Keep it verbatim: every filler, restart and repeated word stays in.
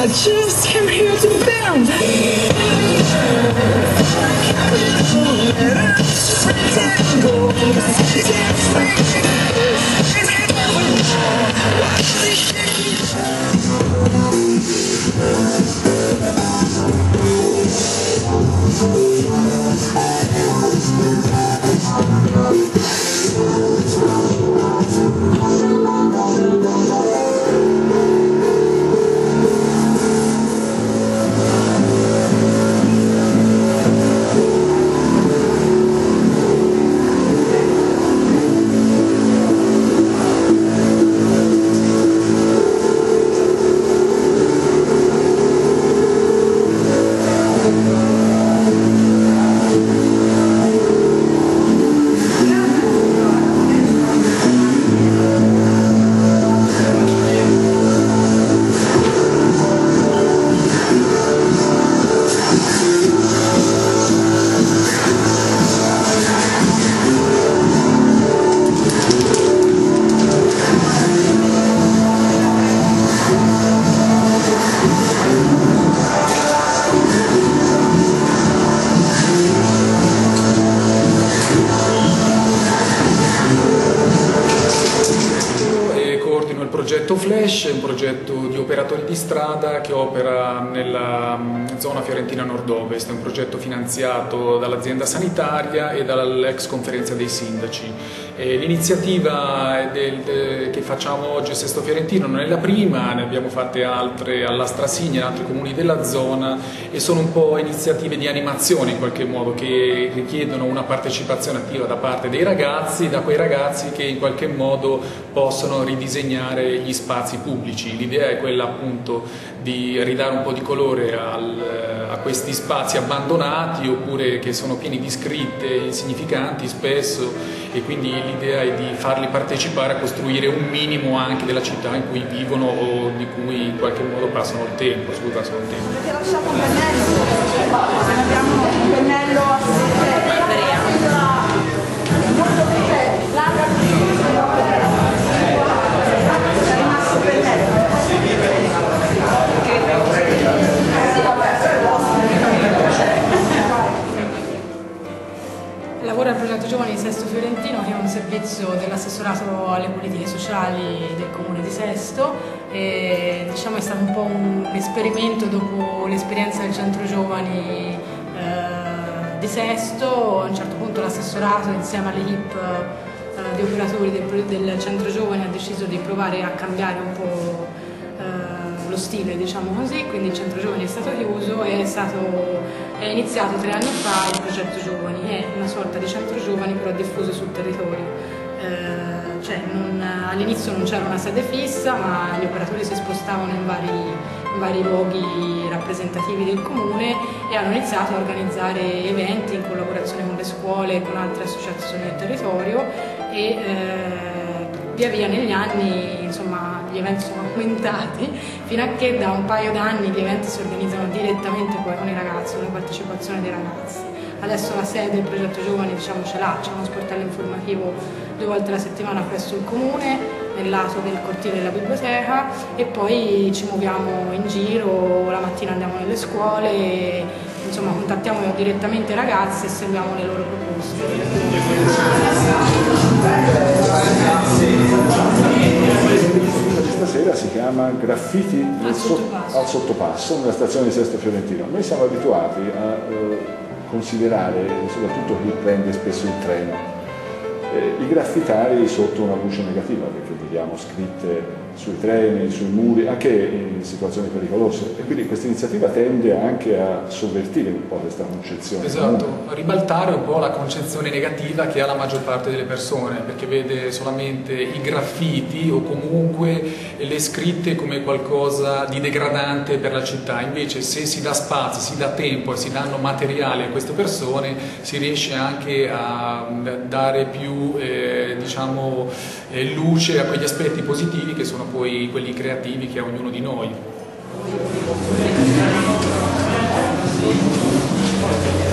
just came here to bend. Progetto Flash è un progetto di operatori di strada che opera nella zona fiorentina nord-ovest, è un progetto finanziato dall'azienda sanitaria e dall'ex conferenza dei sindaci. L'iniziativa che facciamo oggi a Sesto Fiorentino non è la prima, ne abbiamo fatte altre alla Strasigna, in altri comuni della zona, e sono un po' iniziative di animazione in qualche modo che richiedono una partecipazione attiva da parte dei ragazzi, da quei ragazzi che in qualche modo possono ridisegnare gli spazi pubblici. L'idea è quella appunto di ridare un po' di colore al, a questi spazi abbandonati oppure che sono pieni di scritte insignificanti spesso, e quindi l'idea è di farli partecipare a costruire un minimo anche della città in cui vivono o di cui in qualche modo passano il tempo, su cui passano il tempo. Avete lasciato un pennello? Se abbiamo un pennello a Lavoro al progetto Giovani di Sesto Fiorentino, che è un servizio dell'assessorato alle politiche sociali del comune di Sesto. E, diciamo, è stato un po' un esperimento dopo l'esperienza del centro giovani eh, di Sesto. A un certo punto l'assessorato insieme all'equipe eh, di operatori del, del centro giovani ha deciso di provare a cambiare un po' eh, lo stile, diciamo così, quindi il centro giovani è stato chiuso e è, stato, è iniziato tre anni fa il progetto giovani, è una sorta di centro giovani però diffuso sul territorio. Eh, cioè all'inizio non c'era una sede fissa, ma gli operatori si spostavano in vari, in vari luoghi rappresentativi del comune e hanno iniziato a organizzare eventi in collaborazione con le scuole e con altre associazioni del territorio, e eh, via via negli anni insomma, gli eventi sono aumentati fino a che da un paio d'anni gli eventi si organizzano direttamente poi con i ragazzi, con la partecipazione dei ragazzi. Adesso la sede del progetto Giovani diciamo, ce l'ha, c'è uno sportello informativo due volte alla settimana presso il comune, nel lato del cortile della biblioteca, e poi ci muoviamo in giro, la mattina andiamo nelle scuole, e, insomma contattiamo direttamente i ragazzi e seguiamo le loro proposte. Stasera si chiama Graffiti al sottopasso. al sottopasso nella stazione di Sesto Fiorentino. Noi siamo abituati a eh, considerare, soprattutto chi prende spesso il treno, eh, i graffitari sotto una luce negativa, perché vediamo scritte sui treni, sui muri, anche in situazioni pericolose, e quindi questa iniziativa tende anche a sovvertire un po' questa concezione. Esatto, a ribaltare un po' la concezione negativa che ha la maggior parte delle persone, perché vede solamente i graffiti o comunque le scritte come qualcosa di degradante per la città. Invece se si dà spazio, si dà tempo e si danno materiali a queste persone, si riesce anche a dare più eh, diciamo, eh, luce a quegli aspetti positivi che sono poi quelli creativi che ha ognuno di noi.